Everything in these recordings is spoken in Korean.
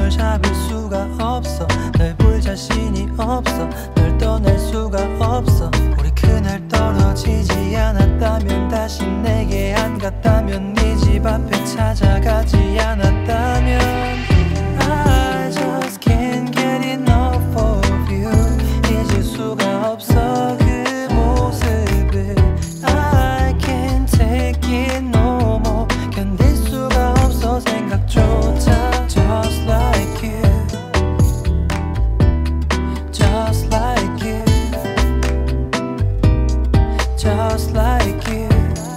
널 잡을 수가 없어. 널 볼 자신이 없어. 널 떠날 수가 없어. 우리 그날 떨어지지 않았다면 다시 내게 안갔다면 네 집 앞에 찾아가지 않았다면 I just can't get enough of you. 잊을 수가 없어 그 모습을. I can't take it no more. 견딜 수가 없어 생각조차. Just like you, just like you, just like you,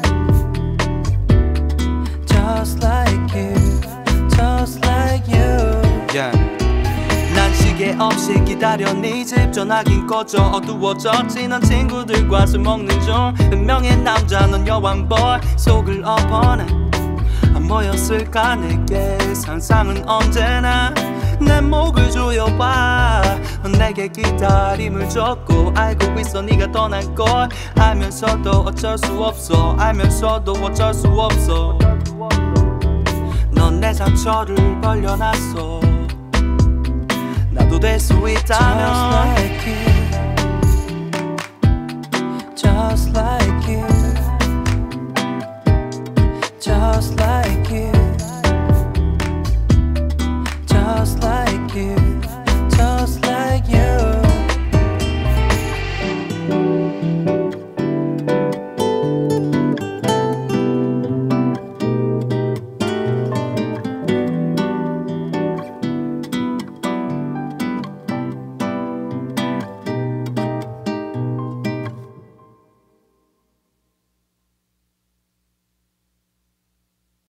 just like you, just like you. Yeah. 난 시계없이 기다려 네 집 전화긴 꺼져. 어두워졌지 넌 친구들과 술먹는중. 운명의 남자 넌 여왕보이. 속을 엎어내 뭐였을까 내게 상상은 언제나 내 목을 조여봐. 내게 기다림을 줬고 알고 있어 네가 떠날 걸. 알면서도 어쩔 수 없어. 알면서도 어쩔 수 없어. 넌 내 상처를 벌려놨어. 나도 될 수 있다면 Just like you, just like